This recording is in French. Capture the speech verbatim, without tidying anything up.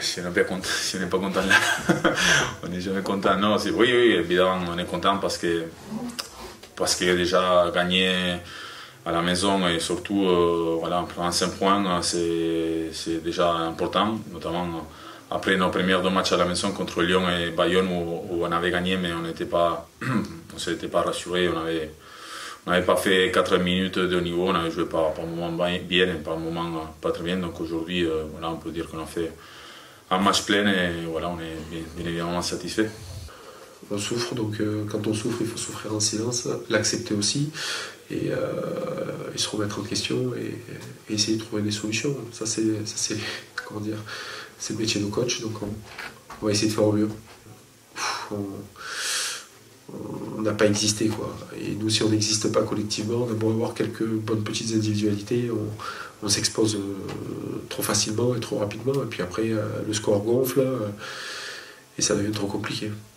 je n'ai pas content, je n'ai pas content là. On n'est jamais content. Non, oui, oui, évidemment, on est content parce que parce qu'il a déjà gagné à la maison et surtout, euh, voilà, en prenant cinq points, c'est déjà important, notamment après nos premiers deux matchs à la maison contre Lyon et Bayonne où, où on avait gagné, mais on n'était pas, on s'était pas rassuré, on avait On n'avait pas fait quatre minutes de niveau, on avait joué par, par moments bien et par moments pas très bien. Donc aujourd'hui, euh, voilà, on peut dire qu'on a fait un match plein et voilà, on est bien, bien évidemment satisfait. On souffre, donc euh, quand on souffre, il faut souffrir en silence, l'accepter aussi et, euh, et se remettre en question et, et essayer de trouver des solutions. Ça, c'est comment dire, c'est le métier de coach, donc on, on va essayer de faire au mieux. On, on n'a pas existé, quoi. Et nous, si on n'existe pas collectivement, on a beau avoir quelques bonnes petites individualités, on, on s'expose euh, trop facilement et trop rapidement, et puis après euh, le score gonfle euh, et ça devient trop compliqué.